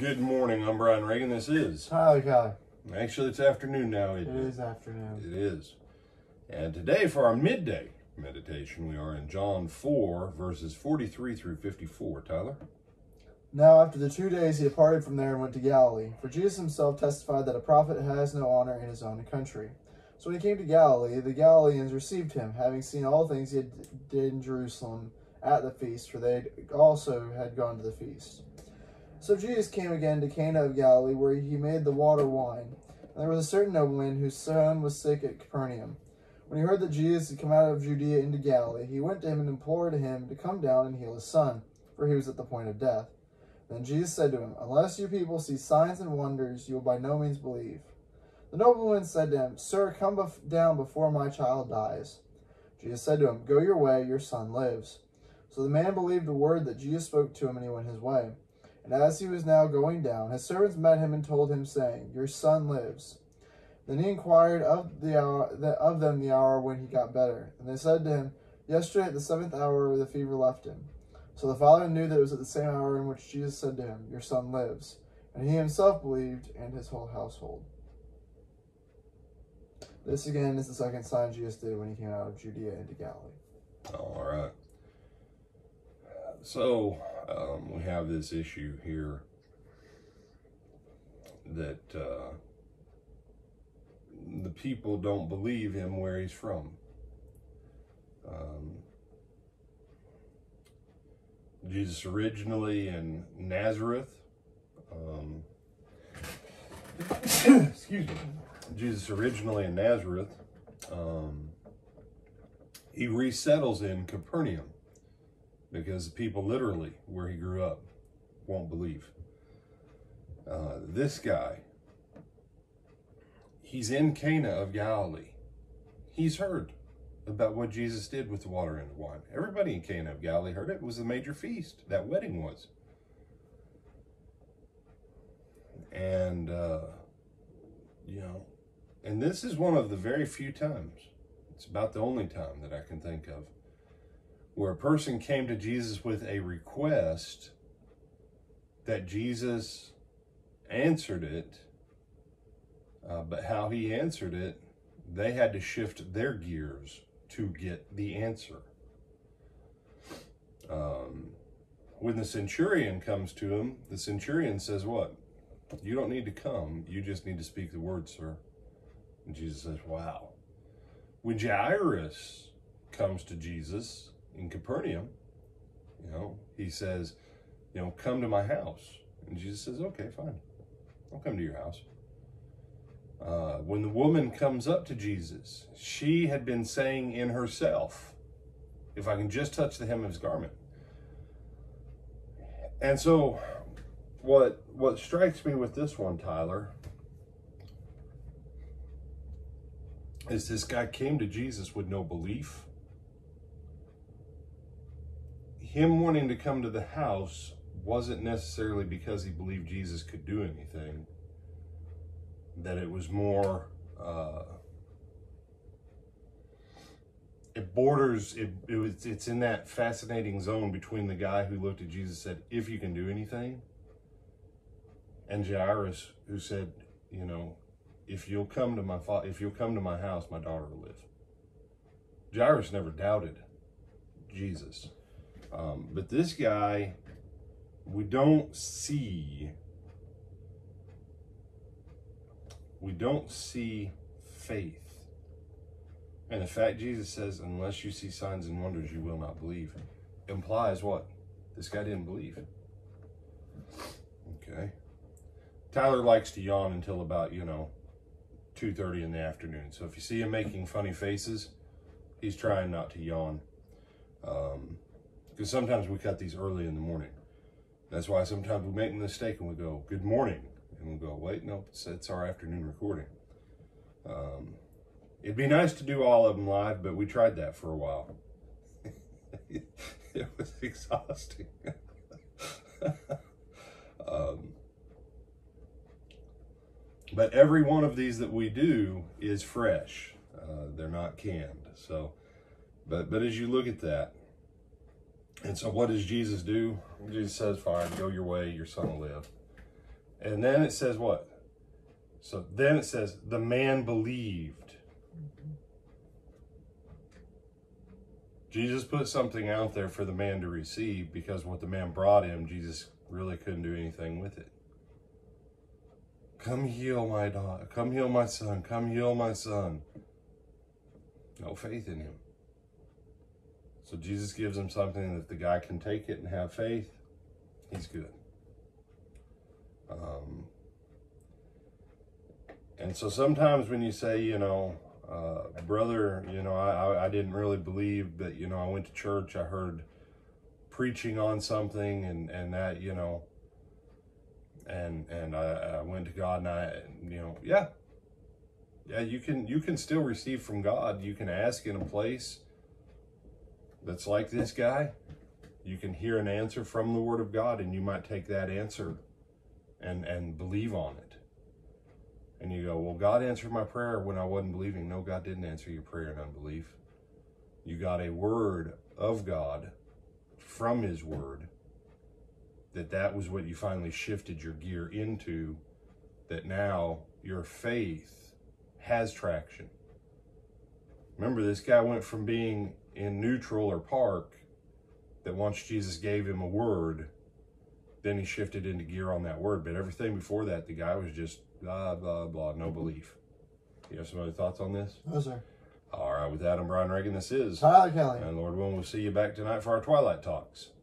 Good morning. I'm Brian Reagan. This is Tyler Kelly. Actually, it's afternoon now. It is afternoon. It is. And today, for our midday meditation, we are in John 4, verses 43 through 54. Tyler? Now, after the 2 days, he departed from there and went to Galilee. For Jesus himself testified that a prophet has no honor in his own country. So when he came to Galilee, the Galileans received him, having seen all things he did in Jerusalem at the feast, for they also had gone to the feast. So Jesus came again to Cana of Galilee, where he made the water wine. And there was a certain nobleman whose son was sick at Capernaum. When he heard that Jesus had come out of Judea into Galilee, he went to him and implored him to come down and heal his son, for he was at the point of death. Then Jesus said to him, "Unless you people see signs and wonders, you will by no means believe." The nobleman said to him, "Sir, come down before my child dies." Jesus said to him, "Go your way, your son lives." So the man believed the word that Jesus spoke to him, and he went his way. And as he was now going down, his servants met him and told him, saying, "Your son lives." Then he inquired of them the hour when he got better. And they said to him, "Yesterday at the 7th hour the fever left him." So the father knew that it was at the same hour in which Jesus said to him, "Your son lives." And he himself believed, and his whole household. This again is the second sign Jesus did when he came out of Judea into Galilee. All right. So, we have this issue here that the people don't believe him where he's from. Jesus originally in Nazareth. Excuse me. Jesus originally in Nazareth. He resettles in Capernaum because the people literally where he grew up won't believe. This guy, he's in Cana of Galilee. He's heard about what Jesus did with the water and the wine. Everybody in Cana of Galilee heard it. It was a major feast. That wedding was. And, and this is one of the very few times, it's about the only time that I can think of, where a person came to Jesus with a request that Jesus answered it, but how he answered it, they had to shift their gears to get the answer. When the centurion comes to him, the centurion says, "What? You don't need to come. You just need to speak the word, sir." And Jesus says, "Wow." When Jairus comes to Jesus in Capernaum, he says, "Come to my house." And Jesus says, "Okay, fine. I'll come to your house." When the woman comes up to Jesus, she had been saying in herself, "If I can just touch the hem of his garment." And so what strikes me with this one, Tyler, is this guy came to Jesus with no belief. Him wanting to come to the house wasn't necessarily because he believed Jesus could do anything. That it was more, it's in that fascinating zone between the guy who looked at Jesus and said, "If you can do anything," and Jairus, who said, if you'll come to my house, my daughter will live. Jairus never doubted Jesus. But this guy, we don't see faith. And the fact Jesus says, "Unless you see signs and wonders, you will not believe," implies what? This guy didn't believe. Okay. Tyler likes to yawn until about, 2:30 in the afternoon. So if you see him making funny faces, he's trying not to yawn. Because sometimes we cut these early in the morning. That's why sometimes we make a mistake and we go, "Good morning." And we'll go, "Wait, no, it's our afternoon recording." It'd be nice to do all of them live, but we tried that for a while. It was exhausting. But every one of these that we do is fresh. They're not canned. So, but as you look at that, and so what does Jesus do? Jesus says, "Fine, go your way, your son will live." And then it says what? So then it says, the man believed. Jesus put something out there for the man to receive, because what the man brought him, Jesus really couldn't do anything with it. Come heal my daughter. Come heal my son. Come heal my son. No faith in him. So Jesus gives him something that if the guy can take it and have faith, he's good. And so sometimes when you say, you know, brother, you know, I didn't really believe, but, you know, I went to church, I heard preaching on something, and that, you know, and I went to God, and I, you know, yeah, you can still receive from God. You can ask in a place that's like this guy. You can hear an answer from the Word of God, and you might take that answer and believe on it. And you go, well, God answered my prayer when I wasn't believing. No, God didn't answer your prayer in unbelief. You got a word of God from His Word, that was what you finally shifted your gear into, that now your faith has traction. Remember, this guy went from being in neutral or park, that once Jesus gave him a word, then he shifted into gear on that word. But everything before that, the guy was just blah, blah, blah, no belief. You have some other thoughts on this? No, sir. All right, with that, I'm Brian Reagan. This is Tyler Kelly. And Lord willing, we'll see you back tonight for our Twilight Talks.